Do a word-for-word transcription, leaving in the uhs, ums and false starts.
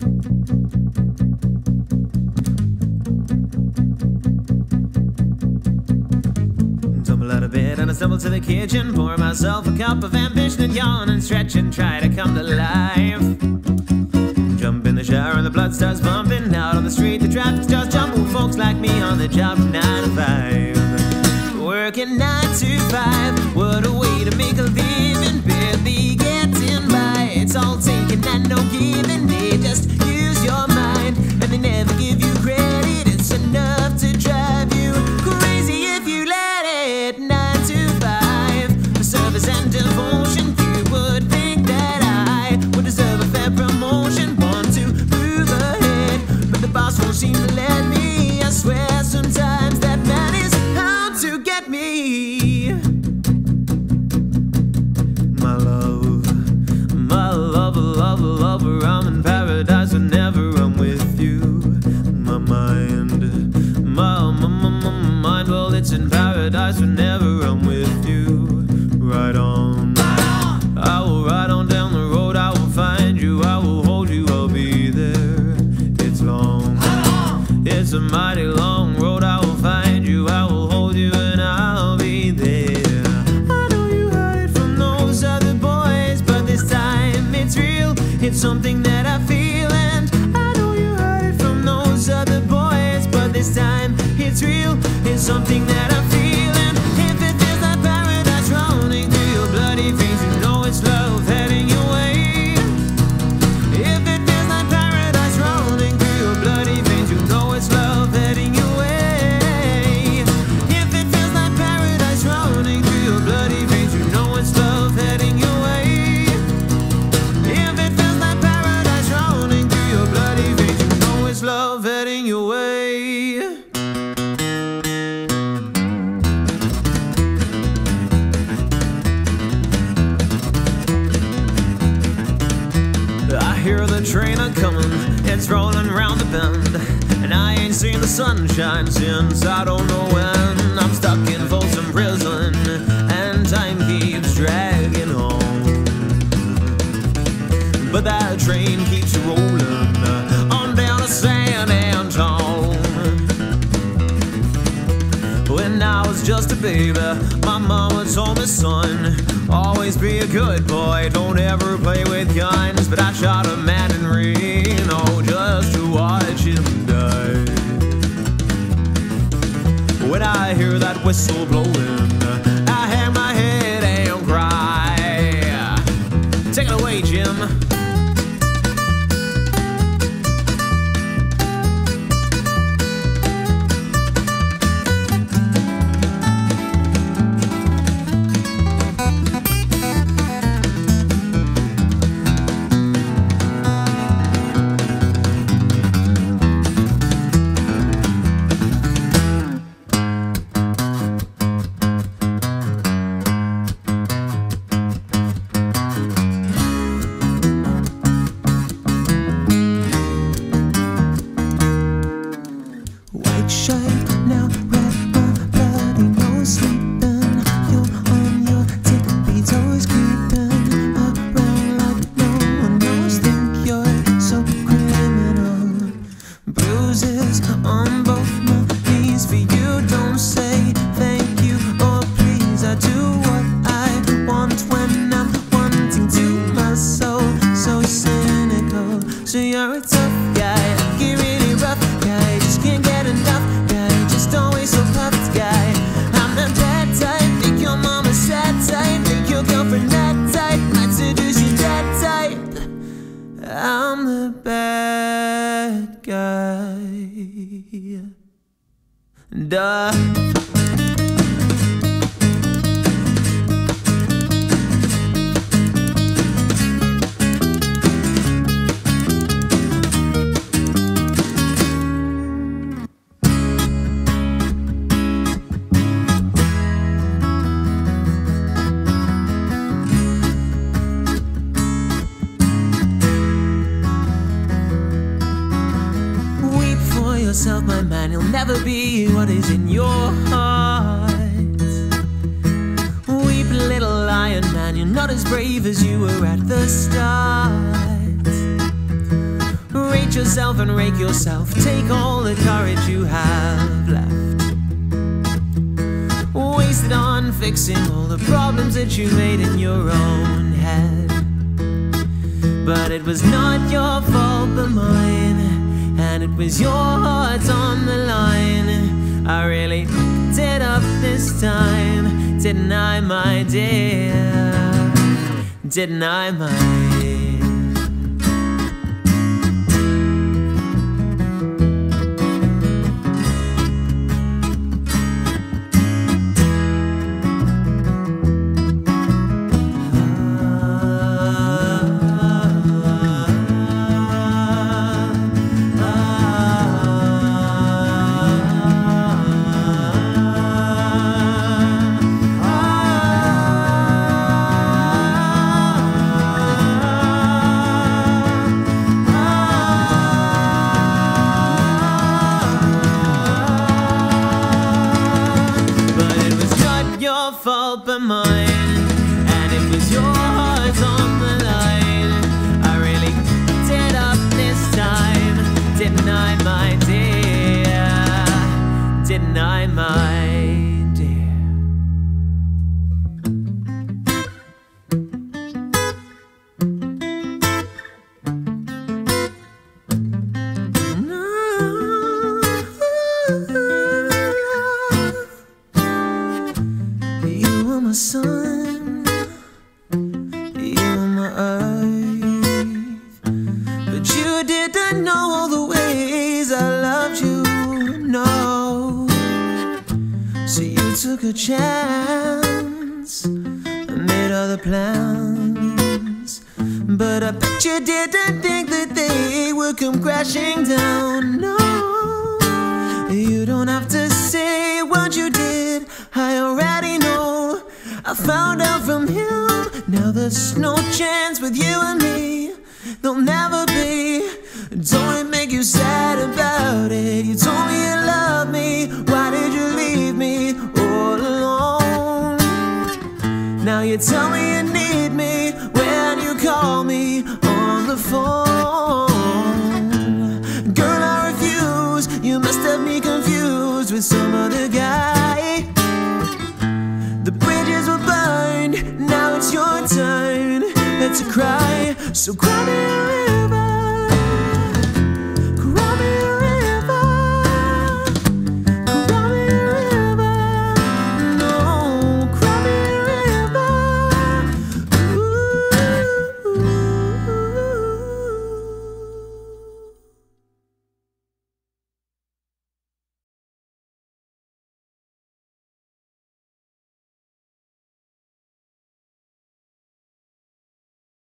Tumble out of bed and I stumble to the kitchen, pour myself a cup of ambition and yawn and stretch and try to come to life. Jump in the shower and the blood starts pumping. Out on the street the traffic starts jumping. Folks like me on the job from nine to five, working nine to five. What a way to make a living, barely getting by. It's all taking and no giving. They just use your mind and they never give you credit. It's enough to drive you crazy if you let it. Nine to five for service and devotion. You would think that I would deserve a fair promotion. Want to move ahead, but the boss won't seem to let me. I swear sometimes that man is out to get me. My love, my lover, lover, lover, I'm in paradise whenever I'm with you. My mind, my, my, my, my mind, well, it's in paradise whenever I'm with you. Right on, I will ride on down the road, I will find you, I will hold you, I'll be there. It's long, it's a mighty long road, I will find you, I will hold you, and I'll be there. I know you heard it from those other boys, but this time it's real, it's something that I feel. And I know you heard it from those other boys, but this time it's real, it's something that I feel. And if it feels like paradise running through your bloody veins, you know it's love heading your way. If it feels like paradise running through your bloody veins, you know it's love heading your way. If it feels like paradise running through your bloody veins, you know it's love heading your way. If it feels like paradise running through your bloody veins, you know it's love heading your way. I hear the train a-comin', it's rolling round the bend, and I ain't seen the sunshine since I don't know when. I'm stuck in Folsom Prison, and time keeps dragging on, but that train keeps rolling on down to San Antone. When I was just a baby, my mama told me, son, always be a good boy, don't ever play with guns. But I shot a man in Reno just to watch him die. When I hear that whistle blowing, I hang my head and cry. Take it away, Jim. Duh. Yourself, my man, you'll never be what is in your heart. Weep, little lion man, you're not as brave as you were at the start. Rate yourself and rake yourself. Take all the courage you have left. Waste it on fixing all the problems that you made in your own head. But it was not your fault but mine, and it was your heart on the line. I really fucked it up this time, didn't I, my dear? Didn't I, my dear? Fault but mine, and it was your heart on the line. I really did up this time, didn't I, my dear? Didn't I, my dear? My sun, you were my earth, but you didn't know all the ways I loved you, no. So you took a chance and made other plans, but I bet you didn't think that they would come crashing down, no. You don't have to say what you did, I already know. I found out from him, now there's no chance with you and me. There'll never be. Don't it make you sad about it? You told me you loved me, why did you leave me all alone? Now you tell me you need me when you call me on the phone. Girl, I refuse, you must have me confused with some other guy. The bridges were burned, now it's your turn to cry. So cry me a river.